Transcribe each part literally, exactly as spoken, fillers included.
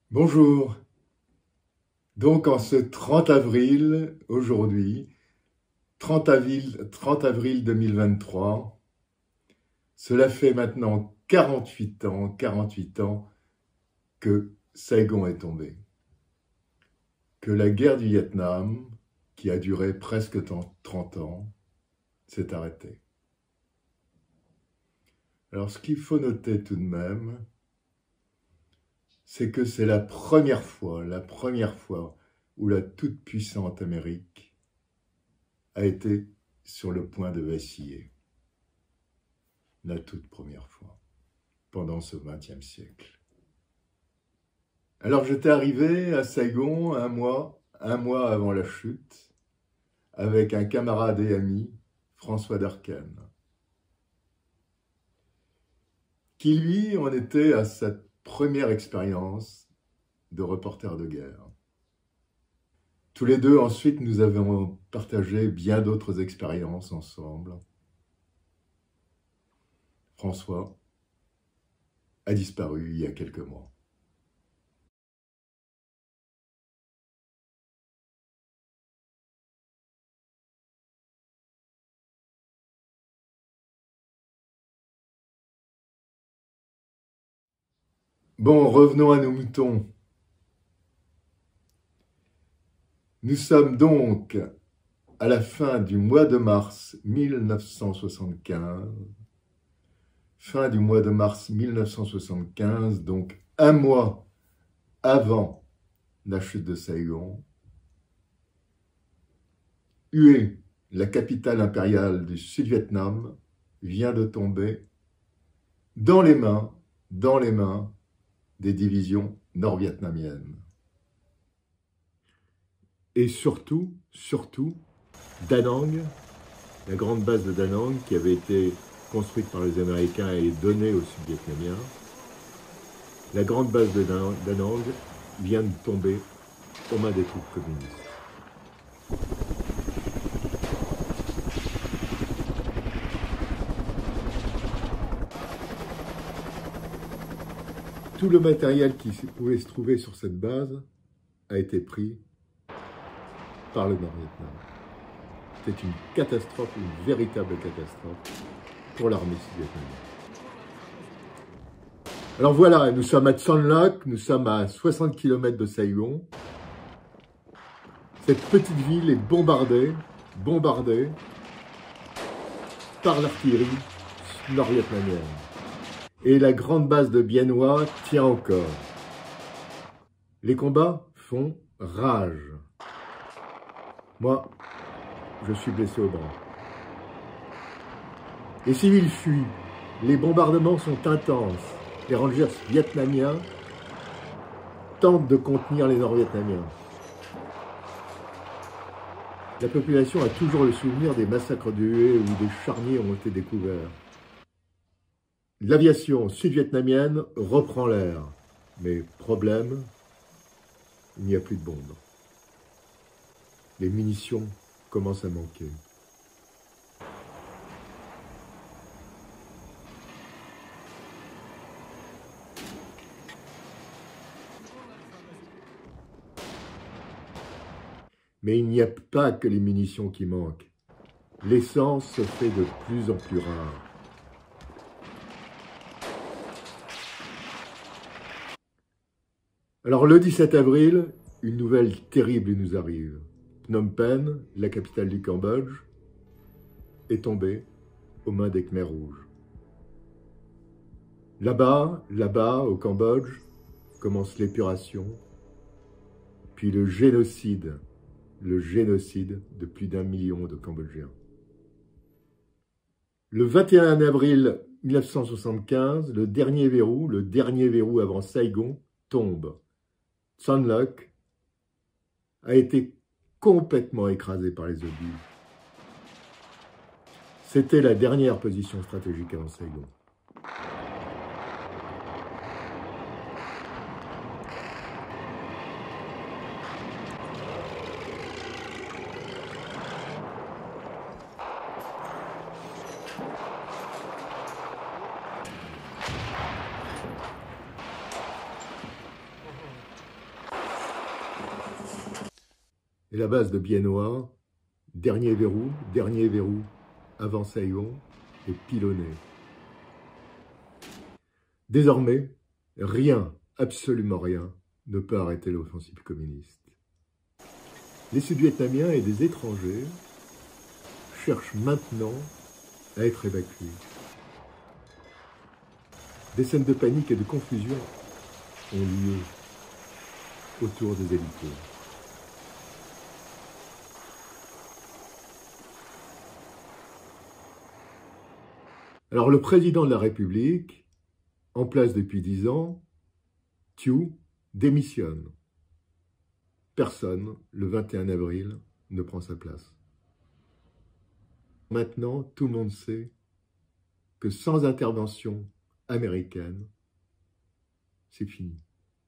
Bonjour. Donc en ce trente avril, aujourd'hui, trente avril, trente avril deux mille vingt-trois, cela fait maintenant quarante-huit ans, quarante-huit ans que Saigon est tombé, que la guerre du Vietnam, qui a duré presque trente ans, s'est arrêtée. Alors ce qu'il faut noter tout de même, c'est que c'est la première fois, la première fois où la toute-puissante Amérique a été sur le point de vaciller. La toute première fois, pendant ce vingtième siècle. Alors j'étais arrivé à Saigon un mois, un mois avant la chute, avec un camarade et ami, François Darcan, qui lui en était à sa première expérience de reporter de guerre. Tous les deux, ensuite, nous avons partagé bien d'autres expériences ensemble. François a disparu il y a quelques mois. Bon, revenons à nos moutons. Nous sommes donc à la fin du mois de mars mille neuf cent soixante-quinze, fin du mois de mars mille neuf cent soixante-quinze, donc un mois avant la chute de Saigon. Hue, la capitale impériale du Sud-Vietnam, vient de tomber dans les mains, dans les mains des divisions nord-vietnamiennes. Et surtout, surtout, Da Nang, la grande base de Da Nang qui avait été construite par les Américains et donnée aux Sud-Vietnamiens, la grande base de Da Nang vient de tomber aux mains des troupes communistes. Tout le matériel qui pouvait se trouver sur cette base a été pris par le Nord-Vietnam. C'est une catastrophe, une véritable catastrophe pour l'armée sud-vietnamienne. Alors voilà, nous sommes à Son Loc, nous sommes à soixante kilomètres de Saigon. Cette petite ville est bombardée, bombardée par l'artillerie nord-vietnamienne. Et la grande base de Bien Hoa tient encore. Les combats font rage. Moi, je suis blessé au bras. Les civils fuient. Les bombardements sont intenses. Les rangers vietnamiens tentent de contenir les Nord-Vietnamiens. La population a toujours le souvenir des massacres de Hue où des charniers ont été découverts. L'aviation sud-vietnamienne reprend l'air. Mais problème, il n'y a plus de bombes. Les munitions commencent à manquer. Mais il n'y a pas que les munitions qui manquent. L'essence se fait de plus en plus rare. Alors le dix-sept avril, une nouvelle terrible nous arrive. Phnom Penh, la capitale du Cambodge, est tombée aux mains des Khmers rouges. Là-bas, là-bas, au Cambodge, commence l'épuration, puis le génocide, le génocide de plus d'un million de Cambodgiens. Le vingt et un avril mille neuf cent soixante-quinze, le dernier verrou, le dernier verrou avant Saigon, tombe. Son Loc a été complètement écrasé par les obus. C'était la dernière position stratégique avant Saigon. Et la base de Bien Hoa, dernier verrou, dernier verrou avant Saigon, est pilonnée. Désormais, rien, absolument rien, ne peut arrêter l'offensive communiste. Les Sud-Vietnamiens et des étrangers cherchent maintenant à être évacués. Des scènes de panique et de confusion ont lieu autour des hélicos. Alors le président de la République, en place depuis dix ans, Thieu, démissionne. Personne, le vingt et un avril, ne prend sa place. Maintenant, tout le monde sait que sans intervention américaine, c'est fini.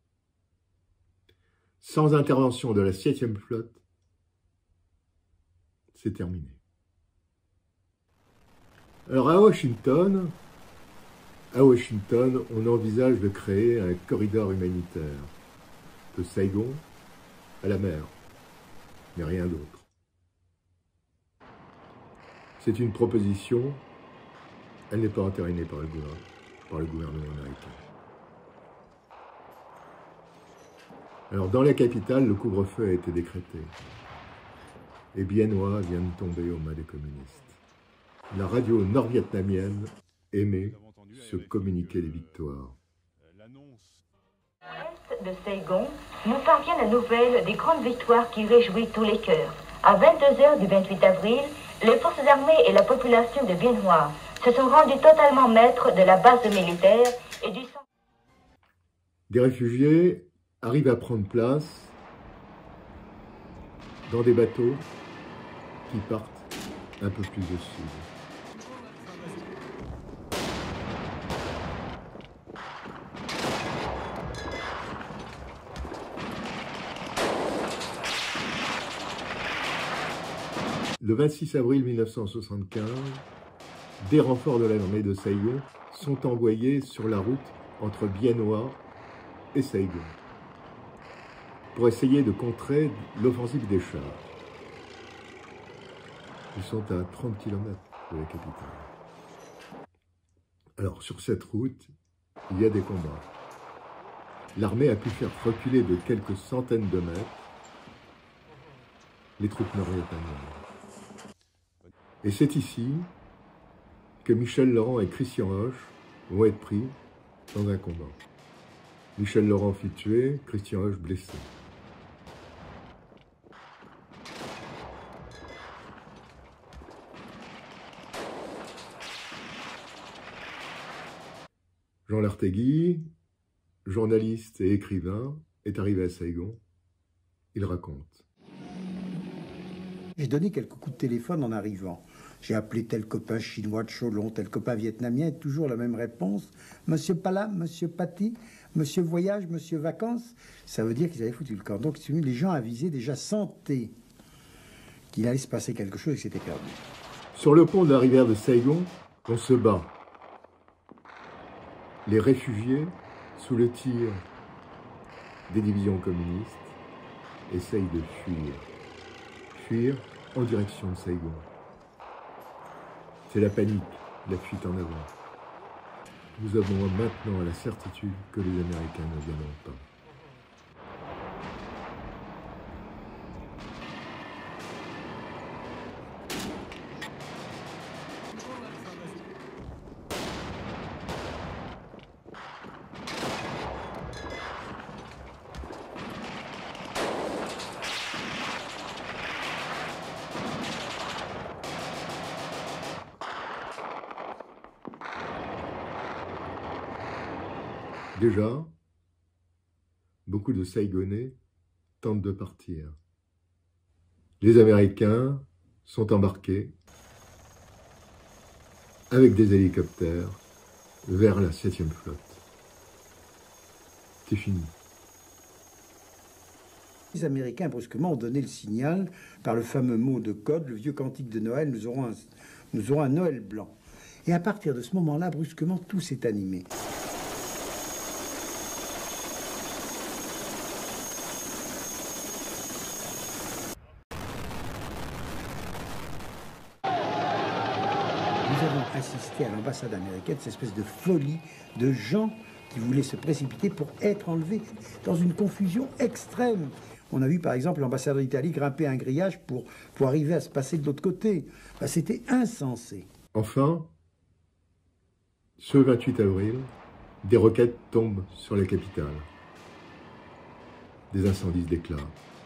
Sans intervention de la septième flotte, c'est terminé. Alors à Washington, à Washington, on envisage de créer un corridor humanitaire de Saigon à la mer, mais rien d'autre. C'est une proposition, elle n'est pas entérinée par le gouvernement, par le gouvernement américain. Alors dans la capitale, le couvre-feu a été décrété. Et Bien Hoa vient de tomber aux mains des communistes. La radio nord-vietnamienne émet ce communiqué des victoires. De Saigon, nous parvient la nouvelle des grandes victoires qui réjouit tous les cœurs. À vingt-deux heures du vingt-huit avril, les forces armées et la population de Bien Hoa se sont rendus totalement maîtres de la base militaire et du centre. Des réfugiés arrivent à prendre place dans des bateaux qui partent un peu plus au sud. Le vingt-six avril mille neuf cent soixante-quinze, des renforts de l'armée de Saigon sont envoyés sur la route entre Bien Hoa et Saigon pour essayer de contrer l'offensive des chars. Ils sont à trente kilomètres de la capitale. Alors sur cette route, il y a des combats. L'armée a pu faire reculer de quelques centaines de mètres les troupes nord-vietnamiennes. Et c'est ici que Michel Laurent et Christian Hoche vont être pris dans un combat. Michel Laurent fut tué, Christian Hoche blessé. Jean Lartégui, journaliste et écrivain, est arrivé à Saigon. Il raconte. J'ai donné quelques coups de téléphone en arrivant. J'ai appelé tel copain chinois de Cholon, tel copain vietnamien, et toujours la même réponse. Monsieur Palam, monsieur Paty, monsieur Voyage, monsieur Vacances. Ça veut dire qu'ils avaient foutu le camp. Donc les gens avisés déjà sentaient qu'il allait se passer quelque chose et que c'était perdu. Sur le pont de la rivière de Saigon, on se bat. Les réfugiés, sous le tir des divisions communistes, essayent de fuir. Fuir en direction de Saigon. C'est la panique, la fuite en avant. Nous avons maintenant la certitude que les Américains ne viendront pas. Déjà, beaucoup de Saïgonais tentent de partir. Les Américains sont embarqués avec des hélicoptères vers la septième flotte. C'est fini. Les Américains, brusquement, ont donné le signal par le fameux mot de code, le vieux cantique de Noël, nous aurons un, nous aurons un Noël blanc. Et à partir de ce moment-là, brusquement, tout s'est animé. avons assisté à l'ambassade américaine, cette espèce de folie de gens qui voulaient se précipiter pour être enlevés dans une confusion extrême. On a vu par exemple l'ambassadeur d'Italie grimper un grillage pour, pour arriver à se passer de l'autre côté. Ben, c'était insensé. Enfin, ce vingt-huit avril, des roquettes tombent sur la capitale. Des incendies se déclarent.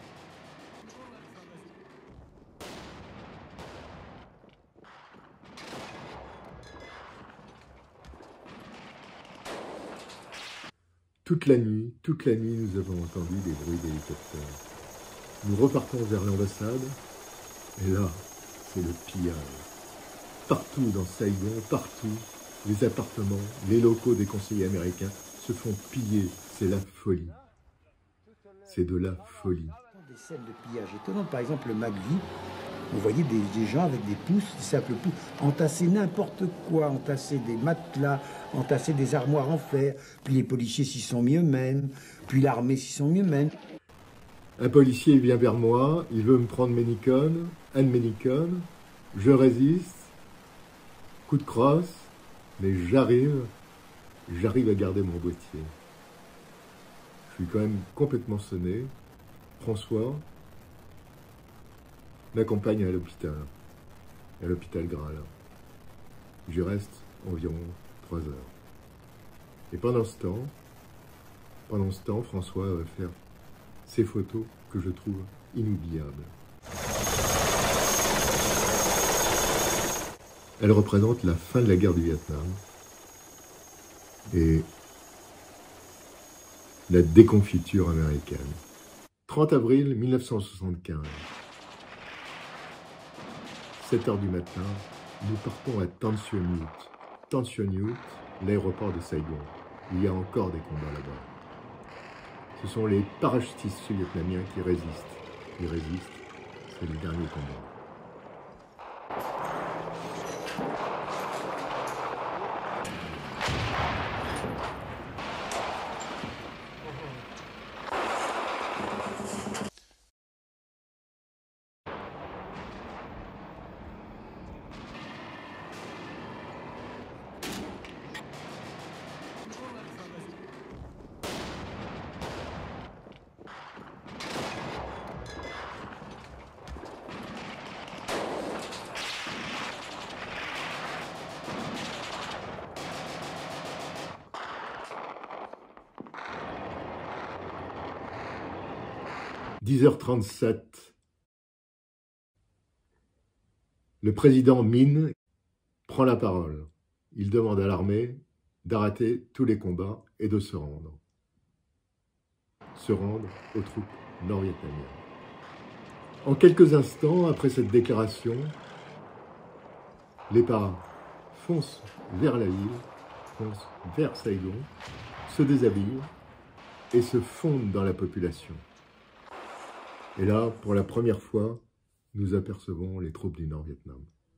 Toute la nuit, toute la nuit, nous avons entendu des bruits d'hélicoptères. Nous repartons vers l'ambassade, et là, c'est le pillage. Partout dans Saigon, partout, les appartements, les locaux des conseillers américains se font piller. C'est la folie. C'est de la folie. Des scènes de pillage étonnantes, par exemple le McVie, vous voyez des, des gens avec des pousses, des simples pousses, entasser n'importe quoi, entasser des matelas, entasser des armoires en fer, puis les policiers s'y sont mis eux-mêmes, puis l'armée s'y sont mis eux-mêmes. Un policier vient vers moi, il veut me prendre mes Nikon, un de mes Nikon, je résiste, coup de crosse, mais j'arrive, j'arrive à garder mon boîtier. Je suis quand même complètement sonné. François m'accompagne à l'hôpital, à l'hôpital Graal. J'y reste environ trois heures. Et pendant ce temps, pendant ce temps, François va faire ces photos que je trouve inoubliables. Elles représentent la fin de la guerre du Vietnam et la déconfiture américaine. trente avril mille neuf cent soixante-quinze. sept heures du matin, nous partons à Tan Son Nhut. Tan Son Nhut, l'aéroport de Saigon. Il y a encore des combats là-bas. Ce sont les parachutistes vietnamiens qui résistent. Ils résistent, c'est le dernier combat. dix heures trente-sept. Le président Minh prend la parole. Il demande à l'armée d'arrêter tous les combats et de se rendre. Se rendre aux troupes nord-vietnamiennes. En quelques instants, après cette déclaration, les paras foncent vers la ville, foncent vers Saigon, se déshabillent et se fondent dans la population. Et là, pour la première fois, nous apercevons les troupes du Nord-Vietnam.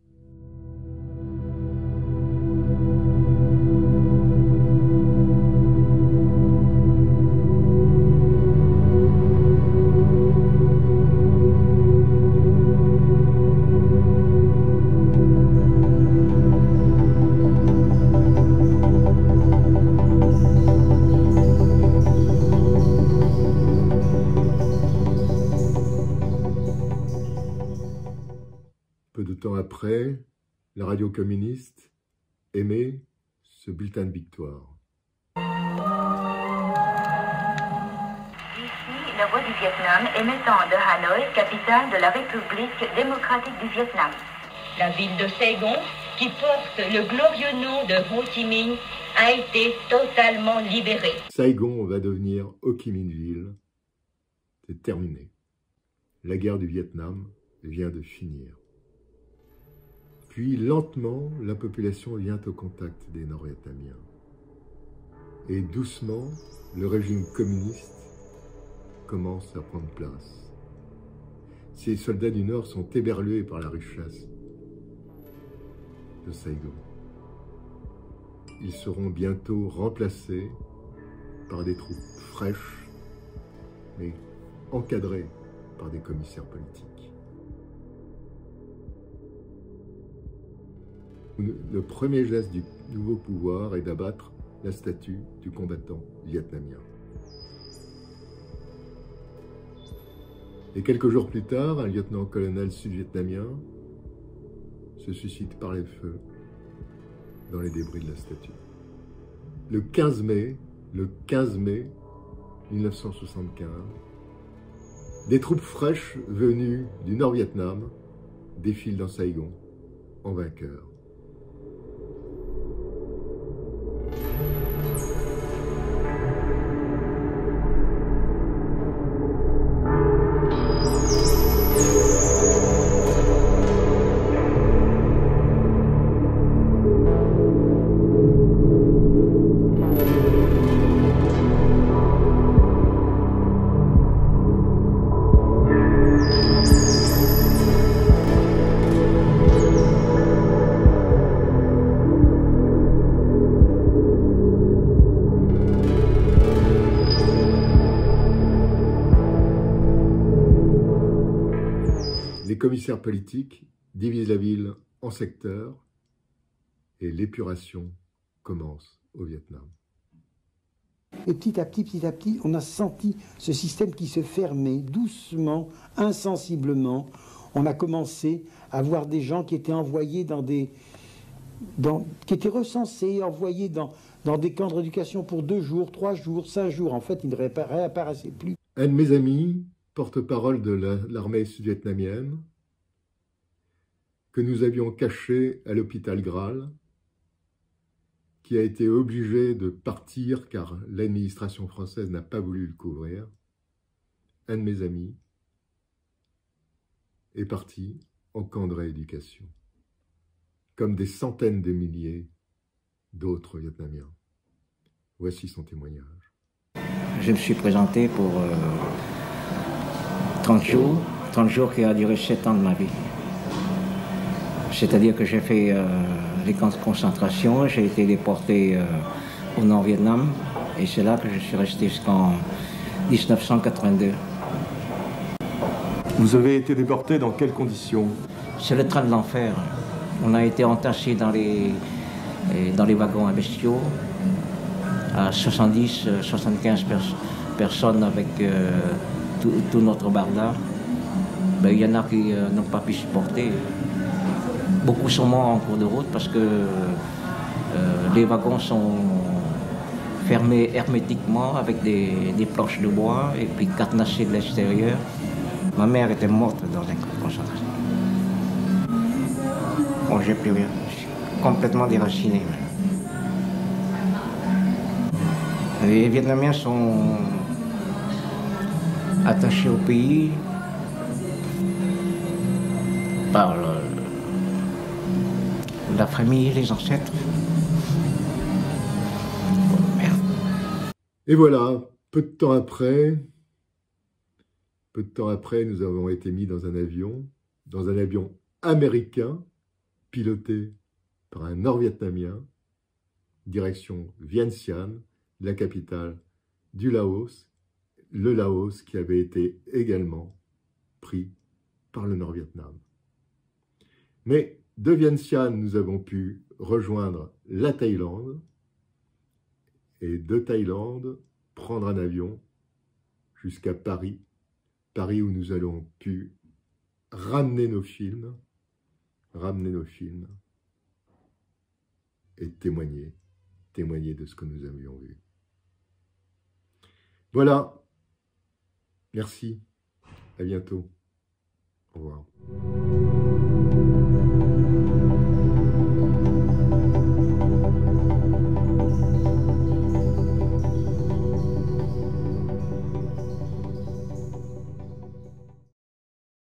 Peu de temps après, la radio communiste émet ce bulletin de victoire. Ici, la voix du Vietnam émettant de Hanoï, capitale de la République démocratique du Vietnam. La ville de Saigon, qui porte le glorieux nom de Ho Chi Minh, a été totalement libérée. Saigon va devenir Ho Chi Minh Ville. C'est terminé. La guerre du Vietnam vient de finir. Puis, lentement, la population vient au contact des Nord-Vietnamiens. Et doucement, le régime communiste commence à prendre place. Ces soldats du Nord sont éberlués par la richesse de Saigon. Ils seront bientôt remplacés par des troupes fraîches, mais encadrées par des commissaires politiques. Le premier geste du nouveau pouvoir est d'abattre la statue du combattant vietnamien. Et quelques jours plus tard, un lieutenant-colonel sud-vietnamien se suicide par les feux dans les débris de la statue. Le quinze mai, le quinze mai mille neuf cent soixante-quinze, des troupes fraîches venues du Nord-Vietnam défilent dans Saigon en vainqueurs. Les commissaires politiques divisent la ville en secteurs et l'épuration commence au Vietnam. Et petit à petit, petit à petit, on a senti ce système qui se fermait doucement, insensiblement. On a commencé à voir des gens qui étaient envoyés dans des... Dans, qui étaient recensés, envoyés dans, dans des camps de rééducation pour deux jours, trois jours, cinq jours. En fait, ils ne réapparaissaient plus. Un de mes amis, porte-parole de l'armée sud-vietnamienne, que nous avions caché à l'hôpital Graal, qui a été obligé de partir car l'administration française n'a pas voulu le couvrir. Un de mes amis est parti en camp de rééducation, comme des centaines de milliers d'autres Vietnamiens. Voici son témoignage. Je me suis présenté pour euh, trente jours, trente jours qui a duré sept ans de ma vie. C'est-à-dire que j'ai fait euh, les camps de concentration, j'ai été déporté euh, au Nord-Vietnam, et c'est là que je suis resté jusqu'en mille neuf cent quatre-vingt-deux. Vous avez été déporté dans quelles conditions? C'est le train de l'enfer. On a été entassés dans les, dans les wagons à bestiaux, à soixante-dix, soixante-quinze pers personnes avec euh, tout, tout notre barda. Ben, il y en a qui euh, n'ont pas pu supporter. Beaucoup sont morts en cours de route parce que euh, les wagons sont fermés hermétiquement avec des, des planches de bois et puis cadenassés de l'extérieur. Ma mère était morte dans un camp de concentration. Bon, j'ai plus rien. Je suis complètement déraciné. Les Vietnamiens sont attachés au pays par le, la famille, les ancêtres. Oh, merde. Et voilà, peu de temps après, peu de temps après, nous avons été mis dans un avion, dans un avion américain, piloté par un Nord-Vietnamien, direction Vientiane, la capitale du Laos, le Laos qui avait été également pris par le Nord-Vietnam. Mais de Vientiane, nous avons pu rejoindre la Thaïlande et de Thaïlande, prendre un avion jusqu'à Paris, Paris où nous allons pu ramener nos films, ramener nos films et témoigner, témoigner de ce que nous avions vu. Voilà, merci, à bientôt, au revoir.